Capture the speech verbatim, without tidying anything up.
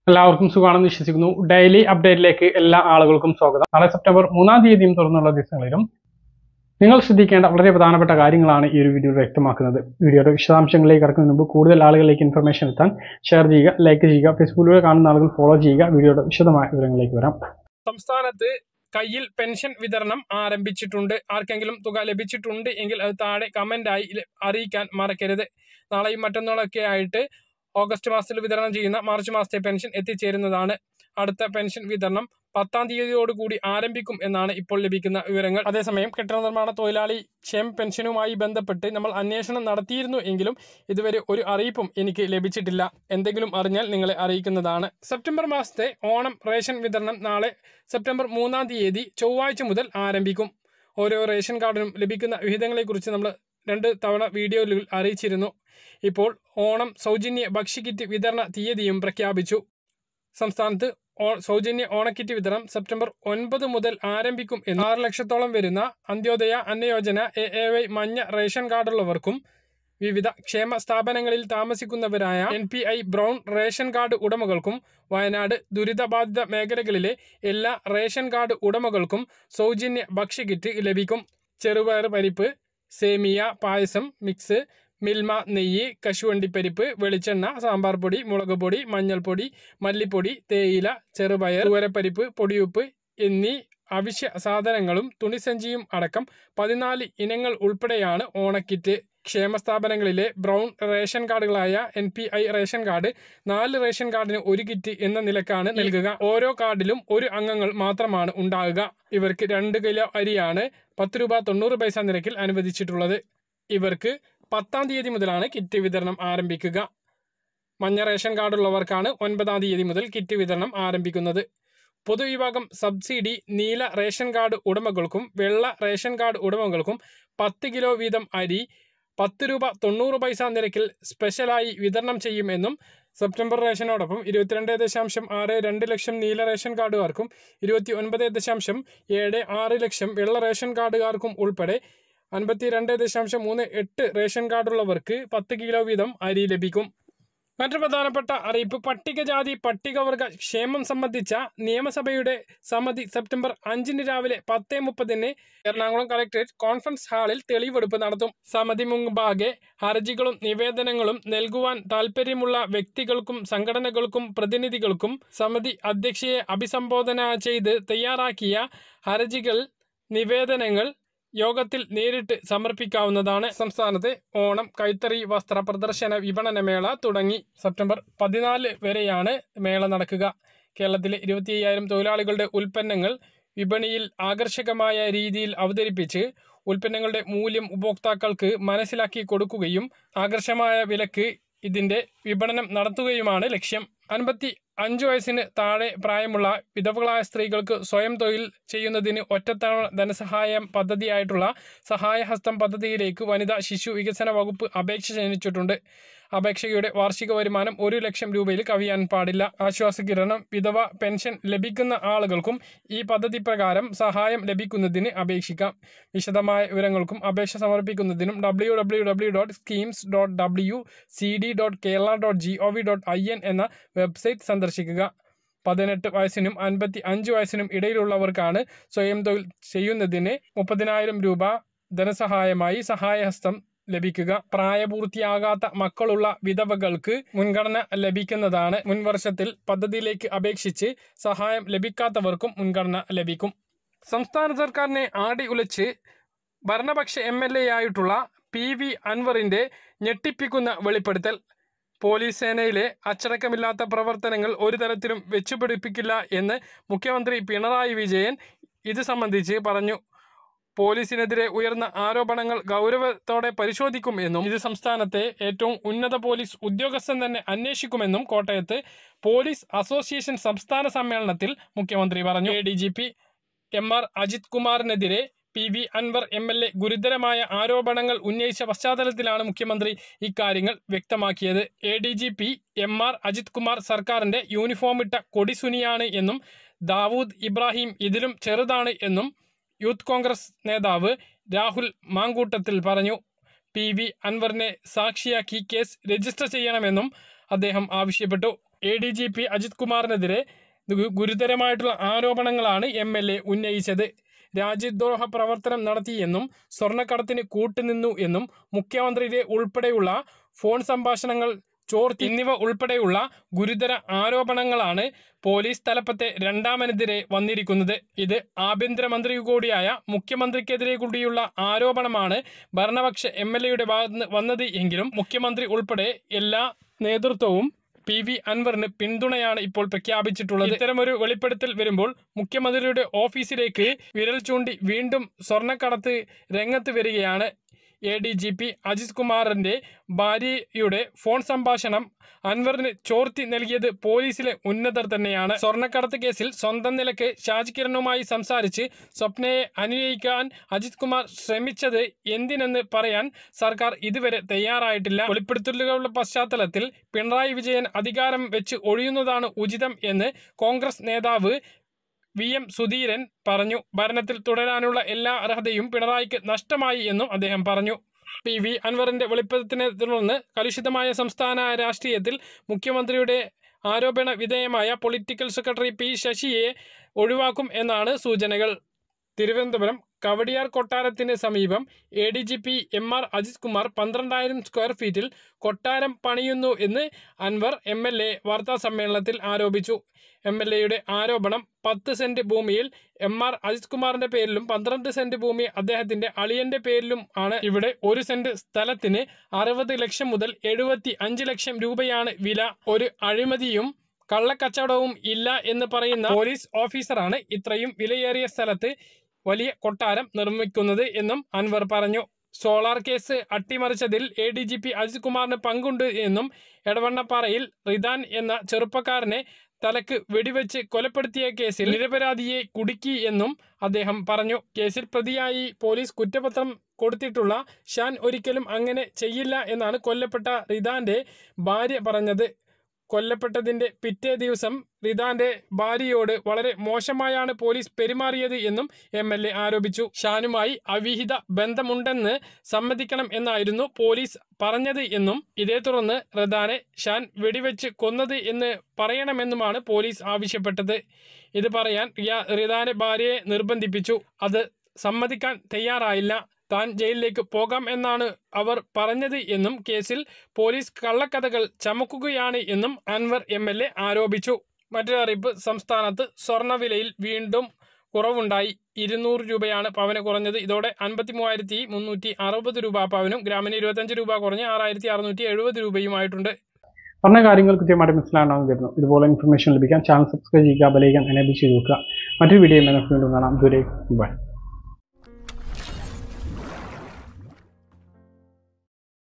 എല്ലാവർക്കും സുഖമാണെന്ന് വിശ്വസിക്കുന്നു. ഡെയിലി അപ്ഡേറ്റിലേക്ക് എല്ലാ ആളുകൾക്കും സ്വാഗതം. നാളെ സെപ്റ്റംബർ മൂന്നാം തീയതിയും തുറന്നുള്ള ദിവസങ്ങളിലും നിങ്ങൾ ശ്രദ്ധിക്കേണ്ട വളരെ പ്രധാനപ്പെട്ട കാര്യങ്ങളാണ് ഈ ഒരു വീഡിയോയിൽ വ്യക്തമാക്കുന്നത്. വീഡിയോയുടെ വിശദാംശങ്ങളിലേക്ക് കടക്കുന്നതിന് മുമ്പ് കൂടുതൽ ആളുകളിലേക്ക് ഇൻഫർമേഷൻ എത്താൻ ഷെയർ ചെയ്യുക, ലൈക്ക് ചെയ്യുക, ഫേസ്ബുക്കിലൂടെ കാണുന്ന ആളുകൾ ഫോളോ ചെയ്യുക. വീഡിയോയുടെ വിശദമായ വിവരങ്ങളിലേക്ക് വരാം. സംസ്ഥാനത്ത് കയ്യിൽ പെൻഷൻ വിതരണം ആരംഭിച്ചിട്ടുണ്ട്. ആർക്കെങ്കിലും തുക ലഭിച്ചിട്ടുണ്ട് എങ്കിൽ അത് താഴെ കമന്റായി അറിയിക്കാൻ മറക്കരുത്. നാളെയും മറ്റന്നാളൊക്കെ ആയിട്ട് ഓഗസ്റ്റ് മാസത്തിൽ വിതരണം ചെയ്യുന്ന മാർച്ച് മാസത്തെ പെൻഷൻ എത്തിച്ചേരുന്നതാണ്. അടുത്ത പെൻഷൻ വിതരണം പത്താം തീയതിയോടുകൂടി ആരംഭിക്കും എന്നാണ് ഇപ്പോൾ ലഭിക്കുന്ന വിവരങ്ങൾ. അതേസമയം കെട്ടിട നിർമ്മാണ തൊഴിലാളി ക്ഷേമ പെൻഷനുമായി ബന്ധപ്പെട്ട് നമ്മൾ അന്വേഷണം നടത്തിയിരുന്നു എങ്കിലും ഇതുവരെ ഒരു അറിയിപ്പും എനിക്ക് ലഭിച്ചിട്ടില്ല. എന്തെങ്കിലും അറിഞ്ഞാൽ നിങ്ങളെ അറിയിക്കുന്നതാണ്. സെപ്റ്റംബർ മാസത്തെ ഓണം റേഷൻ വിതരണം നാളെ സെപ്റ്റംബർ മൂന്നാം തീയതി ചൊവ്വാഴ്ച മുതൽ ആരംഭിക്കും. ഓരോ റേഷൻ കാർഡിനും ലഭിക്കുന്ന വിഹിതങ്ങളെക്കുറിച്ച് നമ്മൾ രണ്ട് തവണ വീഡിയോയിൽ അറിയിച്ചിരുന്നു. ഇപ്പോൾ ഓണം സൗജന്യ ഭക്ഷ്യക്കിറ്റ് വിതരണ തീയതിയും പ്രഖ്യാപിച്ചു. സംസ്ഥാനത്ത് സൗജന്യ ഓണക്കിറ്റ് വിതരണം സെപ്റ്റംബർ ഒൻപത് മുതൽ ആരംഭിക്കും എന്ന് ആറ് ലക്ഷത്തോളം വരുന്ന Antyodaya Annayojana A A Y മഞ്ഞ റേഷൻ കാർഡുള്ളവർക്കും വിവിധ ക്ഷേമ സ്ഥാപനങ്ങളിൽ താമസിക്കുന്നവരായ N P I brown ration card ഉടമകൾക്കും വയനാട് ദുരിതബാധിത മേഖലകളിലെ എല്ലാ റേഷൻ കാർഡ് ഉടമകൾക്കും സൗജന്യ ഭക്ഷ്യക്കിറ്റ് ലഭിക്കും. ചെറുപയർ പരിപ്പ്, സേമിയ പായസം മിക്സ്, മിൽമ നെയ്യ്, കശുവണ്ടിപ്പരിപ്പ്, വെളിച്ചെണ്ണ, സാമ്പാർ പൊടി, മുളക് പൊടി, മഞ്ഞൾപ്പൊടി, മല്ലിപ്പൊടി, തേയില, ചെറുപയർ, തുവരപ്പരിപ്പ്, പൊടിയുപ്പ് എന്നീ അവശ്യ സാധനങ്ങളും തുണിസഞ്ചിയും അടക്കം പതിനാല് ഇനങ്ങൾ ഉൾപ്പെടെയാണ് ഓണക്കിറ്റ്. ക്ഷേമ സ്ഥാപനങ്ങളിലെ ബ്രൗൺ റേഷൻ കാർഡുകളായ N P I ration card നാല് റേഷൻ കാർഡിന് ഒരു കിറ്റ് എന്ന നിലക്കാണ് നൽകുക. ഓരോ കാർഡിലും ഒരു അംഗങ്ങൾ മാത്രമാണ് ഉണ്ടാകുക. ഇവർക്ക് രണ്ട് കിലോ അരിയാണ് പത്ത് രൂപ തൊണ്ണൂറ് പൈസ നിരക്കിൽ അനുവദിച്ചിട്ടുള്ളത്. ഇവർക്ക് പത്താം തീയതി മുതലാണ് കിറ്റ് വിതരണം ആരംഭിക്കുക. മഞ്ഞ റേഷൻ കാർഡുള്ളവർക്കാണ് ഒൻപതാം തീയതി മുതൽ കിറ്റ് വിതരണം ആരംഭിക്കുന്നത്. പൊതുവിഭാഗം സബ്സിഡി നീല റേഷൻ കാർഡ് ഉടമകൾക്കും വെള്ള റേഷൻ കാർഡ് ഉടമകൾക്കും പത്ത് കിലോ വീതം അരി പത്ത് രൂപ തൊണ്ണൂറ് പൈസ നിരക്കിൽ സ്പെഷ്യലായി വിതരണം ചെയ്യുമെന്നും സെപ്റ്റംബർ റേഷനോടൊപ്പം ഇരുപത്തിരണ്ട് ദശാംശം ആറ് രണ്ട് ലക്ഷം നീല റേഷൻ കാർഡുകാർക്കും ഇരുപത്തി ഒൻപത് ദശാംശം ഏഴ് ആറ് ലക്ഷം വെള്ള റേഷൻ കാർഡുകാർക്കും ഉൾപ്പെടെ അൻപത്തി രണ്ട് ദശാംശം മൂന്ന് എട്ട് റേഷൻ കാർഡുള്ളവർക്ക് പത്ത് കിലോ വീതം അരി ലഭിക്കും. മറ്റു പ്രധാനപ്പെട്ട അറിയിപ്പ്, പട്ടികജാതി പട്ടികവർഗ ക്ഷേമം സംബന്ധിച്ച നിയമസഭയുടെ സമിതി സെപ്റ്റംബർ അഞ്ചിന് രാവിലെ പത്ത് മുപ്പതിന് എറണാകുളം കളക്ടറേറ്റ് കോൺഫറൻസ് ഹാളിൽ തെളിവെടുപ്പ് നടത്തും. സമിതി മുൻപാകെ ഹർജികളും നിവേദനങ്ങളും നൽകുവാൻ താൽപ്പര്യമുള്ള വ്യക്തികൾക്കും സംഘടനകൾക്കും പ്രതിനിധികൾക്കും സമിതി അധ്യക്ഷയെ അഭിസംബോധന ചെയ്ത് തയ്യാറാക്കിയ ഹർജികൾ നിവേദനങ്ങൾ യോഗത്തിൽ നേരിട്ട് സമർപ്പിക്കാവുന്നതാണ്. സംസ്ഥാനത്തെ ഓണം കൈത്തറി വസ്ത്ര പ്രദർശന വിപണന മേള തുടങ്ങി. സെപ്റ്റംബർ പതിനാല് വരെയാണ് മേള നടക്കുക. കേരളത്തിലെ ഇരുപത്തി അയ്യായിരം തൊഴിലാളികളുടെ ഉൽപ്പന്നങ്ങൾ വിപണിയിൽ ആകർഷകമായ രീതിയിൽ അവതരിപ്പിച്ച് ഉൽപ്പന്നങ്ങളുടെ മൂല്യം ഉപഭോക്താക്കൾക്ക് മനസ്സിലാക്കി കൊടുക്കുകയും ആകർഷകമായ വിലക്ക് ഇതിന്റെ വിപണനം നടത്തുകയുമാണ് ലക്ഷ്യം. അൻപത്തി അഞ്ച് വയസ്സിന് താഴെ പ്രായമുള്ള വിധവകളായ സ്ത്രീകൾക്ക് സ്വയം തൊഴിൽ ചെയ്യുന്നതിന് ഒറ്റത്തവണ ധനസഹായം പദ്ധതിയായിട്ടുള്ള സഹായഹസ്തം പദ്ധതിയിലേക്ക് വനിതാ ശിശു വികസന വകുപ്പ് അപേക്ഷ ക്ഷണിച്ചിട്ടുണ്ട്. അപേക്ഷയുടെ വാർഷിക വരുമാനം ഒരു ലക്ഷം രൂപയിൽ കവിയാൻ പാടില്ല. ആശ്വാസകിരണം വിധവ പെൻഷൻ ലഭിക്കുന്ന ആളുകൾക്കും ഈ പദ്ധതി പ്രകാരം സഹായം ലഭിക്കുന്നതിന് അപേക്ഷിക്കാം. വിശദമായ വിവരങ്ങൾക്കും അപേക്ഷ സമർപ്പിക്കുന്നതിനും W W W dot schemes dot W C D dot Kerala dot G O V dot I N എന്ന വെബ്സൈറ്റ് സന്ദർശിക്കുക. പതിനെട്ട് വയസ്സിനും അൻപത്തി അഞ്ച് വയസ്സിനും ഇടയിലുള്ളവർക്കാണ് സ്വയം തൊഴിൽ ചെയ്യുന്നതിന് മുപ്പതിനായിരം രൂപ ധനസഹായമായി സഹായഹസ്തം ലഭിക്കുക. പ്രായപൂർത്തിയാകാത്ത മക്കളുള്ള വിധവകൾക്ക് മുൻഗണന ലഭിക്കുന്നതാണ്. മുൻവർഷത്തിൽ പദ്ധതിയിലേക്ക് അപേക്ഷിച്ച് സഹായം ലഭിക്കാത്തവർക്കും മുൻഗണന ലഭിക്കും. സംസ്ഥാന സർക്കാരിനെ ആടി ഉലച്ച് ഭരണപക്ഷ എം എൽ എ ആയിട്ടുള്ള പി വി അൻവറിന്റെ ഞെട്ടിപ്പിക്കുന്ന വെളിപ്പെടുത്തൽ. പോലീസ് സേനയിലെ അച്ചടക്കമില്ലാത്ത പ്രവർത്തനങ്ങൾ ഒരു തരത്തിലും വെച്ചുപിടിപ്പിക്കില്ല എന്ന് മുഖ്യമന്ത്രി പിണറായി വിജയൻ ഇത് സംബന്ധിച്ച് പറഞ്ഞു. പോലീസിനെതിരെ ഉയർന്ന ആരോപണങ്ങൾ ഗൗരവത്തോടെ പരിശോധിക്കും എന്നും ഇത് സംസ്ഥാനത്തെ ഏറ്റവും ഉന്നത പോലീസ് ഉദ്യോഗസ്ഥൻ തന്നെ അന്വേഷിക്കുമെന്നും കോട്ടയത്ത് പോലീസ് അസോസിയേഷൻ സംസ്ഥാന സമ്മേളനത്തിൽ മുഖ്യമന്ത്രി പറഞ്ഞു. A D G P M R Ajith കുമാറിനെതിരെ P V Anwar M L A ഗുരുതരമായ ആരോപണങ്ങൾ ഉന്നയിച്ച പശ്ചാത്തലത്തിലാണ് മുഖ്യമന്ത്രി ഇക്കാര്യങ്ങൾ വ്യക്തമാക്കിയത്. A D G P M R Ajith Kumar സർക്കാരിന്റെ യൂണിഫോമിട്ട കൊടിസുനിയാണ് എന്നും ദാവൂദ് ഇബ്രാഹിം ഇതിലും ചെറുതാണ് എന്നും യൂത്ത് കോൺഗ്രസ് നേതാവ് രാഹുൽ മാങ്കൂട്ടത്തിൽ പറഞ്ഞു. പി വി അൻവറിനെ സാക്ഷിയാക്കി കേസ് രജിസ്റ്റർ ചെയ്യണമെന്നും അദ്ദേഹം ആവശ്യപ്പെട്ടു. A D G P Ajith കുമാറിനെതിരെ ഗുരുതരമായിട്ടുള്ള ആരോപണങ്ങളാണ് എം എൽ എ ഉന്നയിച്ചത്. രാജ്യദ്രോഹ പ്രവർത്തനം നടത്തിയെന്നും സ്വർണ്ണക്കടത്തിന് കൂട്ടുനിന്നു എന്നും മുഖ്യമന്ത്രിയുടെ ഉൾപ്പെടെയുള്ള ഫോൺ സംഭാഷണങ്ങൾ ചോർത്തി എന്നിവ ഉൾപ്പെടെയുള്ള ഗുരുതര ആരോപണങ്ങളാണ് പോലീസ് തലപ്പത്തെ രണ്ടാമനെതിരെ വന്നിരിക്കുന്നത്. ഇത് ആഭ്യന്തരമന്ത്രി കൂടിയായ മുഖ്യമന്ത്രിക്കെതിരെ കൂടിയുള്ള ആരോപണമാണ് ഭരണപക്ഷ എം എൽ എയുടെ ഭാഗത്ത് വന്നത് എങ്കിലും മുഖ്യമന്ത്രി ഉൾപ്പെടെ എല്ലാ നേതൃത്വവും പി വി അൻവറിന് പിന്തുണയാണ് ഇപ്പോൾ പ്രഖ്യാപിച്ചിട്ടുള്ളത്. ഇത്തരമൊരു വെളിപ്പെടുത്തൽ വരുമ്പോൾ മുഖ്യമന്ത്രിയുടെ ഓഫീസിലേക്ക് വിരൽ ചൂണ്ടി വീണ്ടും സ്വർണ്ണക്കടത്ത് രംഗത്ത് വരികയാണ്. A D G P Ajith കുമാറിന്റെ ഭാര്യയുടെ ഫോൺ സംഭാഷണം അൻവറിന് ചോർത്തി നൽകിയത് പോലീസിലെ ഉന്നതർ തന്നെയാണ്. സ്വർണ്ണക്കടത്ത് കേസിൽ സ്വന്തം നിലക്ക് ഷാജി കിരണുമായി സംസാരിച്ച് സ്വപ്നയെ അനുനയിക്കാൻ അജിത് കുമാർ ശ്രമിച്ചത് എന്തിനെന്ന് പറയാൻ സർക്കാർ ഇതുവരെ തയ്യാറായിട്ടില്ല. വെളിപ്പെടുത്തലുകളുടെ പശ്ചാത്തലത്തിൽ പിണറായി വിജയൻ അധികാരം വെച്ച് ഒഴിയുന്നതാണ് ഉചിതം എന്ന് കോൺഗ്രസ് നേതാവ് വി എം സുധീരൻ പറഞ്ഞു. ഭരണത്തിൽ തുടരാനുള്ള എല്ലാ അർഹതയും പിണറായിക്ക് നഷ്ടമായി എന്നും അദ്ദേഹം പറഞ്ഞു. പി വി അൻവറിന്റെ വെളിപ്പെടുത്തലിനെ തുടർന്ന് കലുഷിതമായ സംസ്ഥാന രാഷ്ട്രീയത്തിൽ മുഖ്യമന്ത്രിയുടെ ആരോപണ വിധേയമായ പൊളിറ്റിക്കൽ സെക്രട്ടറി പി ശശിയെ ഒഴിവാക്കും എന്നാണ് സൂചനകൾ. തിരുവനന്തപുരം കവടിയാർ കൊട്ടാരത്തിന് സമീപം A D G P M R Ajith Kumar പന്ത്രണ്ടായിരം സ്ക്വയർ ഫീറ്റിൽ കൊട്ടാരം പണിയുന്നു എന്ന് അൻവർ എം എൽ എ വാർത്താ സമ്മേളനത്തിൽ ആരോപിച്ചു. എം എൽ എയുടെ ആരോപണം പത്ത് സെന്റ് ഭൂമിയിൽ എം ആർ അജിത് കുമാറിന്റെ പേരിലും പന്ത്രണ്ട് സെന്റ് ഭൂമി അദ്ദേഹത്തിന്റെ അളിയന്റെ പേരിലും ആണ്. ഇവിടെ ഒരു സെന്റ് സ്ഥലത്തിന് അറുപത് ലക്ഷം മുതൽ എഴുപത്തി അഞ്ച് ലക്ഷം രൂപയാണ് വില. ഒരു അഴിമതിയും കള്ളക്കച്ചവടവും ഇല്ല എന്ന് പറയുന്ന പോലീസ് ഓഫീസറാണ് ഇത്രയും വിലയേറിയ സ്ഥലത്ത് വലിയ കൊട്ടാരം നിർമ്മിക്കുന്നത് എന്നും അൻവർ പറഞ്ഞു. സോളാർ കേസ് അട്ടിമറിച്ചതിൽ A D G P Ajith കുമാറിന് പങ്കുണ്ട് എന്നും എടവണ്ണപ്പാറയിൽ റിദാൻ എന്ന ചെറുപ്പക്കാരനെ തലക്ക് വെടിവെച്ച് കൊലപ്പെടുത്തിയ കേസിൽ നിരപരാധിയെ കുടുക്കി എന്നും അദ്ദേഹം പറഞ്ഞു. കേസിൽ പ്രതിയായി പോലീസ് കുറ്റപത്രം കൊടുത്തിട്ടുള്ള ഷാൻ ഒരിക്കലും അങ്ങനെ ചെയ്യില്ല എന്നാണ് കൊല്ലപ്പെട്ട റിദാന്റെ ഭാര്യ പറഞ്ഞത്. കൊല്ലപ്പെട്ടതിന്റെ പിറ്റേ ദിവസം റിദാന്റെ ഭാര്യയോട് വളരെ മോശമായാണ് പോലീസ് പെരുമാറിയത് എന്നും എം എൽ എ ആരോപിച്ചു. ഷാനുമായി അവിഹിത ബന്ധമുണ്ടെന്ന് സമ്മതിക്കണം എന്നായിരുന്നു പോലീസ് പറഞ്ഞത് എന്നും ഇതേ തുടർന്ന് റിദാനെ ഷാൻ വെടിവെച്ച് കൊന്നത് എന്ന് പറയണമെന്നുമാണ് പോലീസ് ആവശ്യപ്പെട്ടത്. ഇത് പറയാൻ റിദാന്റെ ഭാര്യയെ നിർബന്ധിപ്പിച്ചു. അത് സമ്മതിക്കാൻ തയ്യാറായില്ല. താൻ ജയിലിലേക്ക് പോകാം എന്നാണ് അവർ പറഞ്ഞത് എന്നും കേസിൽ പോലീസ് കള്ളക്കഥകൾ ചമക്കുകയാണ് എന്നും അൻവർ എം എൽ എ ആരോപിച്ചു. മറ്റൊരു അറിയിപ്പ്, സംസ്ഥാനത്ത് സ്വർണ്ണവിലയിൽ വീണ്ടും കുറവുണ്ടായി. ഇരുന്നൂറ് രൂപയാണ് പവന് കുറഞ്ഞത്. ഇതോടെ അൻപത്തി മൂവായിരത്തി മുന്നൂറ്റി അറുപത് രൂപ പവനും ഗ്രാമിന് ഇരുപത്തഞ്ച് രൂപ കുറഞ്ഞ് ആറായിരത്തി അറുന്നൂറ്റി എഴുപത് രൂപയുമായിട്ടുണ്ട്. പറഞ്ഞ കാര്യങ്ങൾ കൃത്യമായിട്ട് മനസ്സിലാണെന്ന് കരുതുന്നു. ഇതുപോലെ ഇൻഫർമേഷൻ ലഭിക്കാൻ ചാനൽ സബ്സ്ക്രൈബ് ചെയ്യുക, ബെലൈക്കൺ എനേബിൾ ചെയ്ത് വെക്കുക. മറ്റൊരു വീഡിയോ വീണ്ടും കാണാം. ദൂരെ ബൈ.